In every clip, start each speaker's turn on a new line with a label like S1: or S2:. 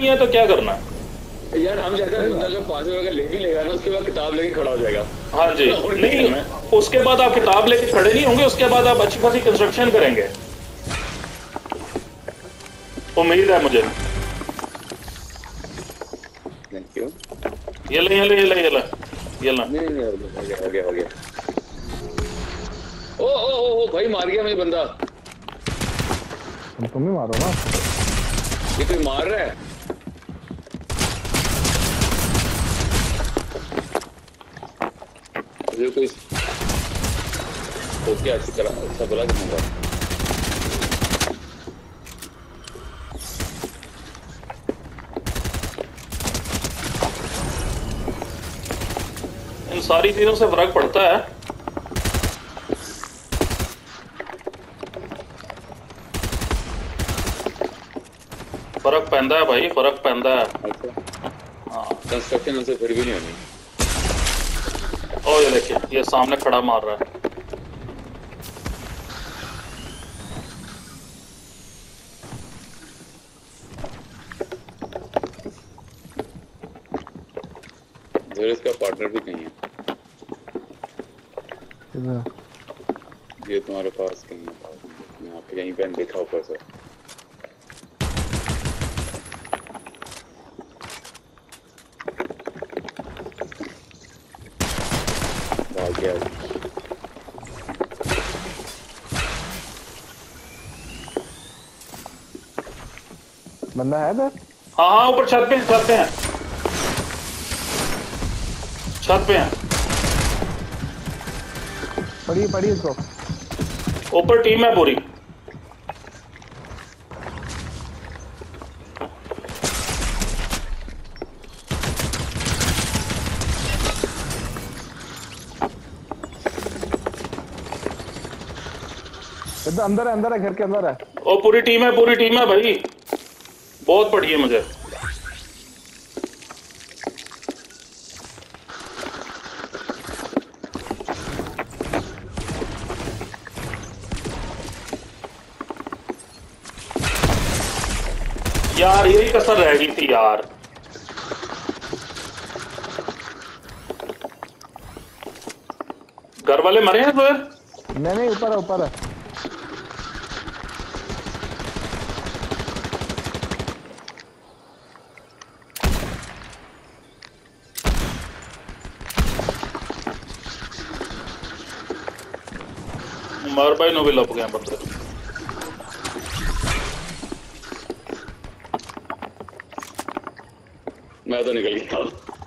S1: है तो क्या करना है
S2: यार? हम जैसा बंदा जो 5 रुपए का ले भी लेगा ना, उसके बाद किताब लेके खड़ा हो जाएगा।
S1: हाँ जी। नहीं, उसके बाद आप किताब लेके खड़े नहीं होंगे, उसके बाद आप अच्छी खासी कंस्ट्रक्शन करेंगे, उम्मीद है मुझे।
S2: Thank you.
S1: ये ले ये ले ये ले ये ले ये ले।
S2: नहीं हो गया। ओ भाई, मार गया मुझे बंदा।
S3: तुम ही मारो ना।
S2: ये कोई मार रहा है। मुझे कोई ओके अच्छी तरह अच्छा बोला दूंगा।
S1: इन सारी चीजों से फर्क पड़ता है। फर्क पैंदा है भाई, फर्क पैंदा है।
S2: अच्छा,
S1: हाँ
S2: कंस्ट्रक्शन उनसे फिर भी नहीं होनी।
S1: ओ ये देखिए, ये सामने खड़ा मार रहा है।
S2: इसका पार्टनर भी कहीं है। ये तुम्हारे पास कहीं है, यहाँ पे यहीं पे देखा ऊपर से। भाग गया।
S3: बंदा है इधर?
S1: हाँ हाँ, ऊपर छत पे हैं। छत पे हैं।
S3: पड़ी इसको।
S1: ऊपर टीम है पूरी।
S3: इधर अंदर है, घर के अंदर है।
S1: ओ पूरी टीम है भाई, बहुत बढ़िया। मुझे यार यही कसर रह गई थी यार। घर वाले मरे हैं फिर?
S3: नहीं ऊपर है।
S1: उमर भाई नो भी लप गए बंदे।
S2: मैं तो निकल गया।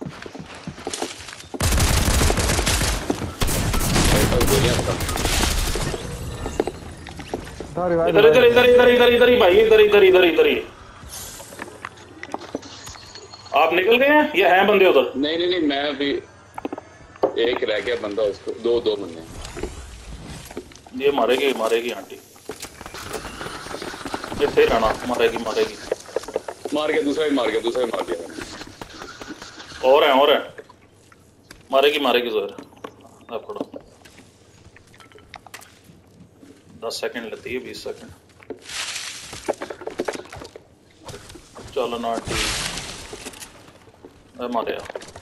S1: इधर ही भाई, इधर ही। आप निकल गए हैं? ये हैं बंदे उधर?
S2: नहीं, मैं अभी एक रह गया बंदा, उसको दो बंदे।
S1: ये मारेगी आंटी। ये थे राणा, मारेगी।
S2: मार गया, दूसरा भी मार गया।
S1: और है मारेगी जोर। आप खड़ो। 10 सेकंड लेती है, 20 सेकंड। चलो ना आंटी, मारे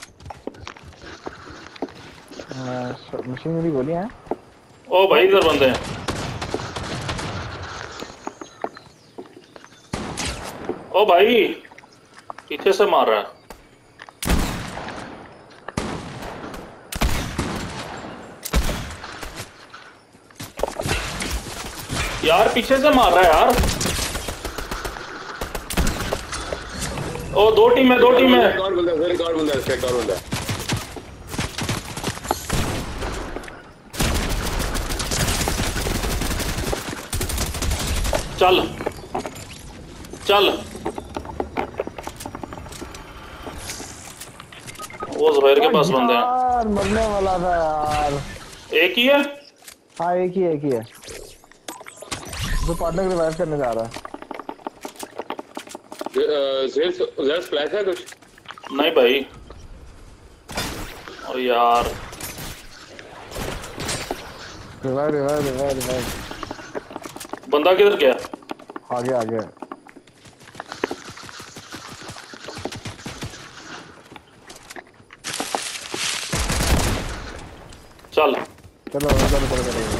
S3: मशीन मेरी गोलियां हैं।
S1: ओ भाई इधर बंदे हैं। ओ भाई पीछे से मार रहा है। यार पीछे से मार रहा है यार। ओ दो टीम है।
S2: एक और बंदा।
S1: चल वो ज़ुहैर के पास बंदे हैं।
S3: मरने वाला था यार।
S1: एक ही है?
S3: हाँ एक ही है जो पार्टनर को रिवाइव करने जा रहा है।
S2: फ्लैश है कुछ?
S1: नहीं भाई। ओ यार
S3: रिवाइव।
S1: बंदा किधर गया?
S3: आगे चलो उधर उधर करेंगे।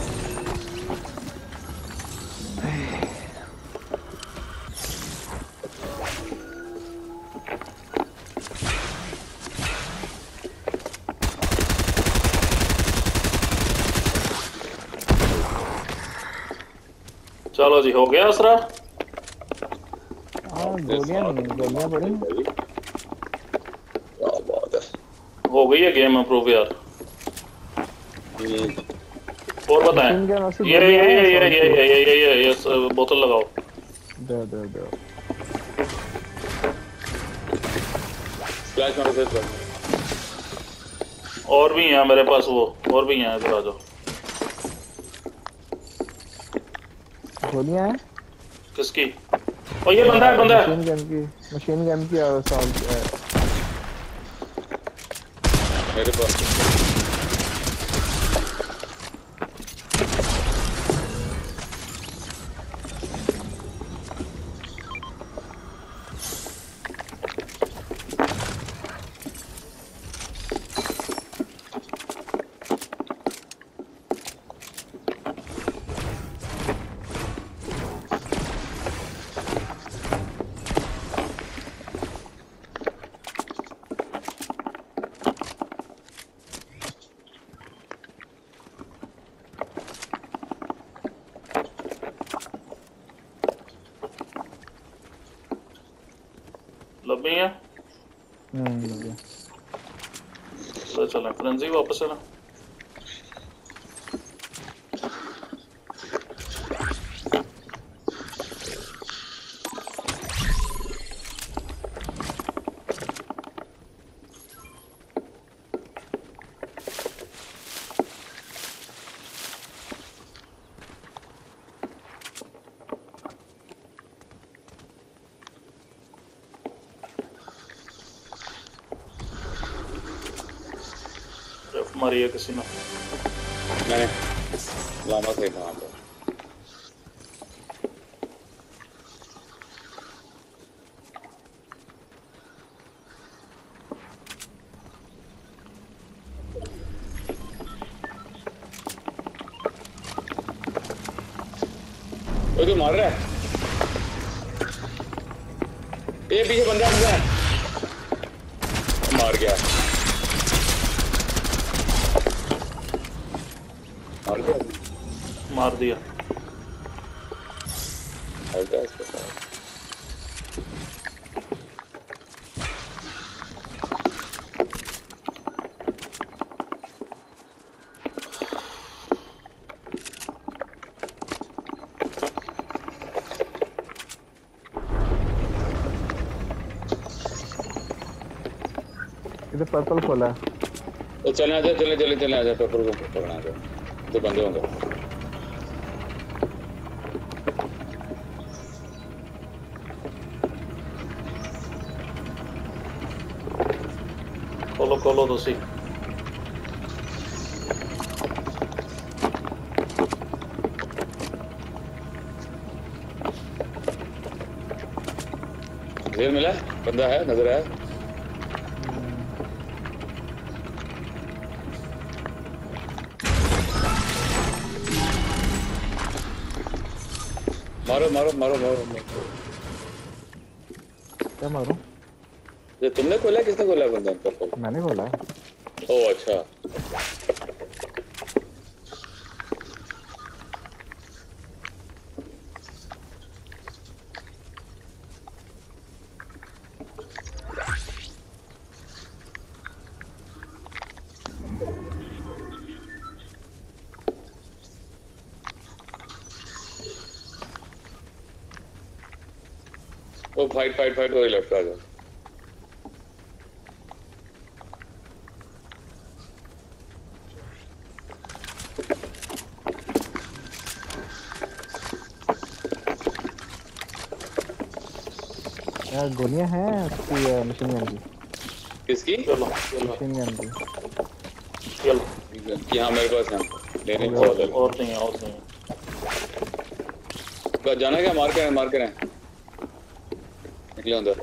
S1: चलो जी हो गया असरा।
S3: हाँ गोलियां नहीं गोलियां पड़ी।
S2: क्या बात है।
S1: हो गई है गेम अप्रूव यार। और बताएं।
S3: मशीन गन ऐसी
S1: ये
S3: गोलियां हैं
S1: ये ये
S3: assault
S1: ये
S3: की।
S1: ये ये ये ये ये बोतल लगाओ।
S3: दो दो दो।
S2: फ्लैश मारो से।
S1: और भी हैं मेरे पास वो, और भी हैं, इधर आ जाओ।
S3: गोलियां हैं।
S1: किसकी? और ये बंदा है, बंदा है।
S3: मशीन गन की और assault
S2: मेरे पास
S1: लंबी है।
S3: बढ़िया।
S1: तो चलें फ्रेंजी वापस है ना। मारी है किसी ने।
S2: मैंने लामा से कहा था। वो जो मार रहा है ये पीछे बंदा है मार गया
S1: मार दिया।
S3: इधर पर्पल खोला है।
S2: तो चले आजा चले आजा पेपर को पकड़ना है तो बंदे होंगे।
S1: खोलो तो सी।
S2: जेल मिला बंदा है नजर आया। मारो
S3: क्या मारूं?
S2: ये तुमने खोला किसने खोला बंदा पर्पल?
S3: मैंने खोला।
S2: ओह अच्छा वो फाइट वही लेफ्ट आ जाओ।
S3: यार गोलियां हैं उसकी मशीन गन की।
S2: किसकी?
S1: चलो
S3: मशीन गन की।
S2: यहाँ मेरे पास है लेने को
S1: और नहीं है।
S2: जाना क्या मार के निकले अंदर।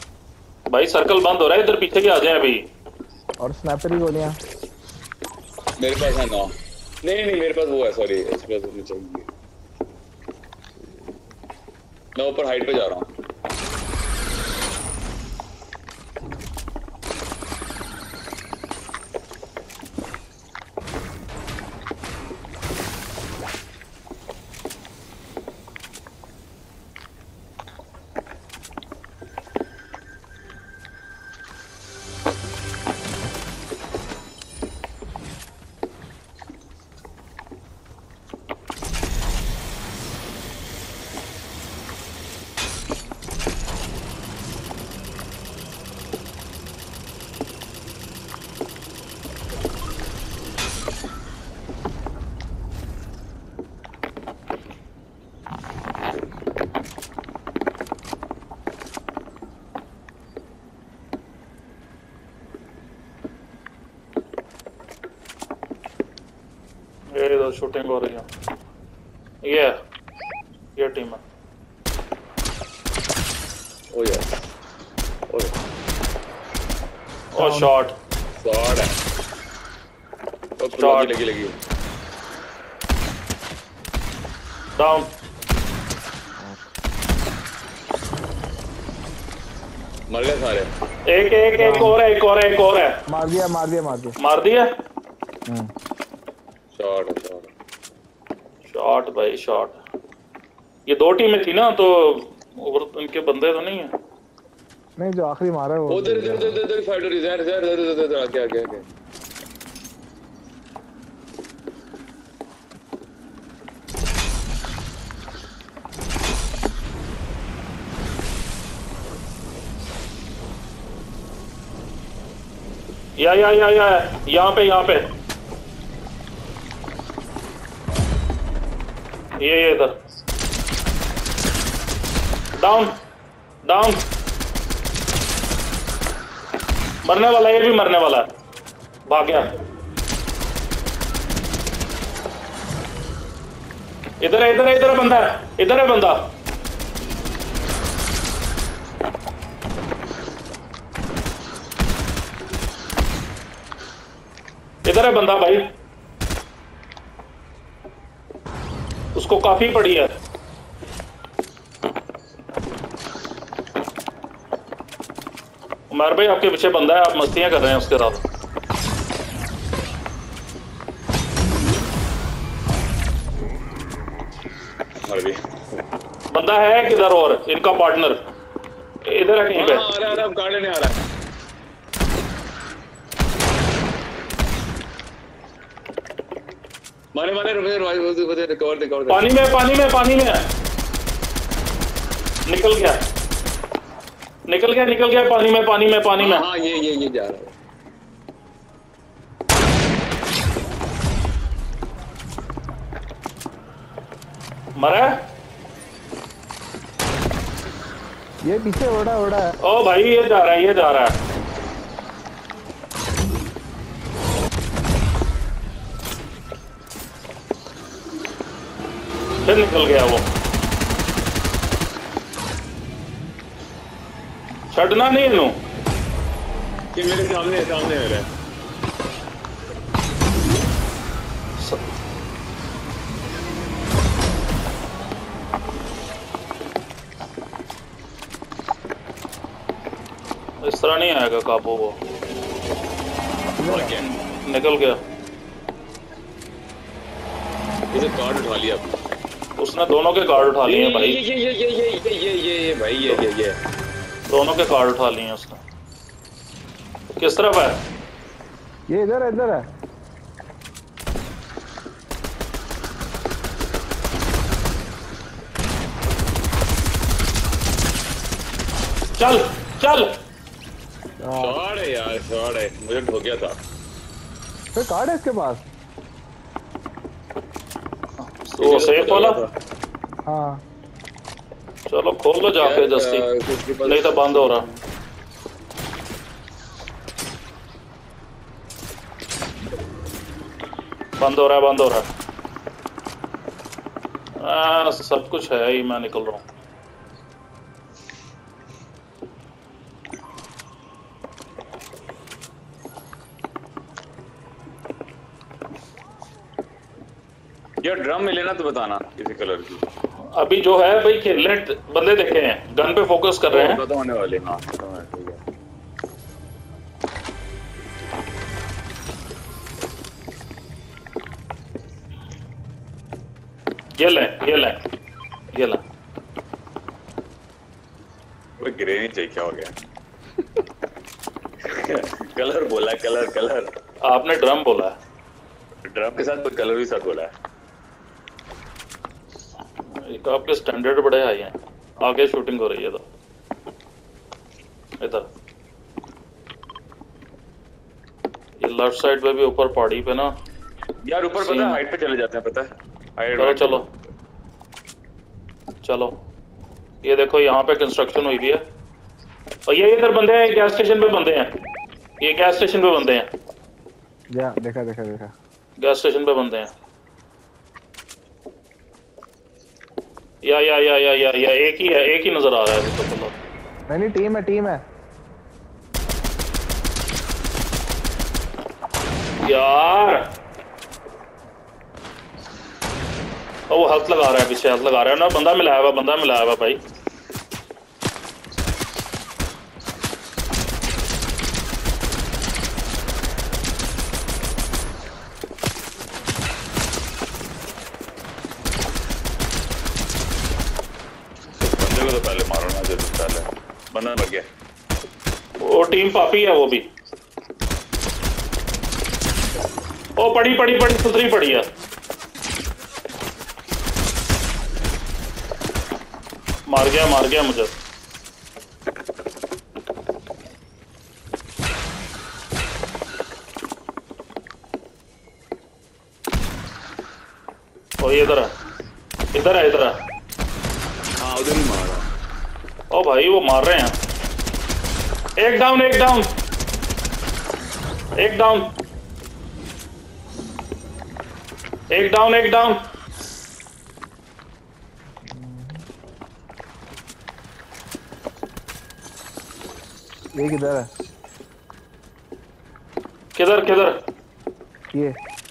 S1: भाई सर्कल बंद हो रहा है, इधर पीछे के आ जाए अभी।
S3: और स्नाइपर की गोलियां।
S2: मेरे पास है 9। नहीं नहीं मेरे पास वो है, सॉरी एक्सप्लोसिव नहीं चाहिए। मैं ऊपर हाइट पे जा रहा हूँ।
S1: ये शूटिंग हो रही है। ये टीम है।
S2: ओ यार
S1: और शॉट
S2: है।
S1: शॉट
S2: लगी
S1: डाउन।
S2: मर गए सारे।
S1: एक और है।
S3: मार दिया।
S1: मार दिया। शॉट भाई शॉट। ये 2 टीमें थी ना, तो उनके बंदे तो नहीं है।
S3: नहीं, जो आखिरी मारा है वो
S2: उधर फाइट हो रही है। इधर आगे।
S1: यहाँ पे ये इधर। डाउन मरने वाला, ये भी मरने वाला है। भाग गया। इधर है बंदा। इधर है बंदा। इधर है बंदा भाई। उसको काफी पड़ी है। उमर भाई आपके पीछे बंदा है, आप मस्तियां कर रहे हैं उसके साथ। बंदा है किधर और इनका पार्टनर इधर है कहीं पे।
S2: आ रहा गाड़ी लेने आ रहा है। मारे रिकवर
S1: पानी में निकल गया पानी में।
S2: हाँ ये जा रहा है।
S1: मरा।
S3: ये पीछे उड़ा है।
S1: ओ भाई ये जा रहा है। फिर निकल गया वो। छड़ना नहीं इनू।
S2: ये मेरे सामने मेरे।
S1: इस तरह नहीं आएगा काबू वो। निकल गया।
S2: इसे कार्ड उठा लिया।
S1: उसने दोनों के कार्ड उठा लिए भाई।
S2: ये भाई ये
S1: दोनों के कार्ड उठा लिए उसने। किस तरफ है?
S3: ये इधर है।
S1: चल
S2: शॉट है मुझे हो गया था।
S3: फिर कार्ड है इसके पास।
S1: तो सेफ वाला।
S3: हाँ
S1: चलो खोल लो जाके जस्ती, नहीं तो बंद हो रहा। बंद हो रहा है। सब कुछ है ही। मैं निकल रहा हूँ।
S2: अगर ड्रम मिले ना तो बताना किसी कलर की।
S1: अभी जो है भाई खेलने बंदे देखे हैं, गन पे फोकस कर रहे हैं।
S2: खत्म होने वाले। हाँ खत्म है, ठीक है।
S1: ये ले ये ले ये ले।
S2: वो ग्रेनी चाहिए, क्या हो गया? कलर बोला, कलर कलर।
S1: आपने ड्रम बोला है।
S2: ड्रम के साथ कोई कलर भी साथ बोला है।
S1: एक आपके स्टैंडर्ड बड़े हाई हैं। आगे शूटिंग हो रही है तो इधर ये लेफ्ट साइड पे भी ऊपर पहाड़ी पे ना
S2: यार ऊपर पता है हाइट पे चले जाते हैं, पता है हाइट।
S1: चलो चलो चलो, ये देखो यहाँ पे कंस्ट्रक्शन हुई भी है और ये इधर बंदे हैं, गैस स्टेशन पे बंदे हैं, ये गैस स्टेशन पे बंदे हैं।
S3: या देखा देखा देखा,
S1: गैस स्टेशन पे बंदे हैं। या एक ही है, एक ही नजर आ रहा है अभी तो।
S3: नहीं टीम है, टीम है
S1: यार। ओ वो हाथ लगा रहा है, पीछे हाथ लगा रहा है ना। बंदा मिलाया हुआ, बंदा मिलाया हुआ भाई।
S2: बंदे को तो पहले मारो ना, जल्दी पहले बंदा मर गया।
S1: वो टीम पापी है वो भी। ओ पड़ी पड़ी पड़ी सुथरी पड़ी है। मार गया मुझे। ओ ये इधर है, इधर है, इधर है।
S2: हाँ उधर ही मारा।
S1: ओ भाई वो मार रहे हैं। एक डाउन, एक डाउन, एक डाउन, एक डाउन, एक डाउन।
S3: ये किधर है?
S1: किधर किधर?
S3: ये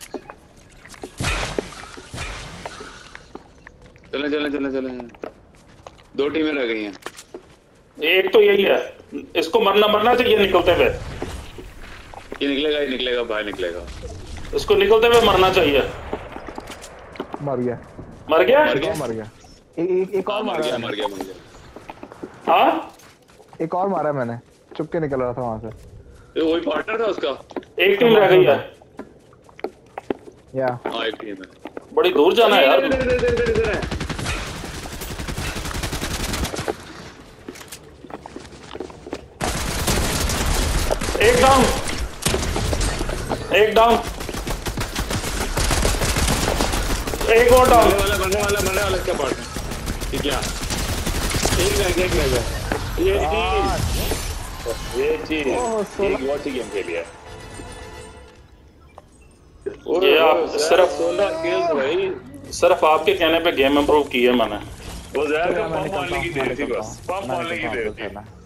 S2: चले चले चले चले, दो टीमें रह गई हैं।
S1: एक तो यही है, इसको मरना चाहिए निकलते हुए।
S2: ये निकलेगा, ये निकलेगा, बाहर निकलेगा।
S1: इसको निकलते हुए मरना चाहिए।
S3: मर गया,
S1: मर गया,
S3: मर गया। एक और
S2: मर
S3: मारा
S2: गया,
S3: मैंने।
S2: मर गया, मर गया।
S1: हाँ
S3: एक और मारा मैंने, चुप के निकल रहा था वहां से।
S2: ये वही पार्टनर था उसका।
S1: एक टीम रह गई है।
S3: या
S2: हाँ एक टीम है।
S1: बड़ी दूर जाना है यार।
S2: इधर है।
S1: एक डाउन, एक डाउन, एक और डाउन।
S2: मरने वाला क्या पार्टनर? ये क्या? एक रह गया। ये चीज एक वॉच गेम खेली है।
S1: ये आप सिर्फ
S2: 16 किल्स भाई।
S1: सिर्फ आपके कहने पे गेम इंप्रूव की है मैंने।
S2: वो ज़्यादा पंप मारने की देर थी, बस पंप मारने की देर थी।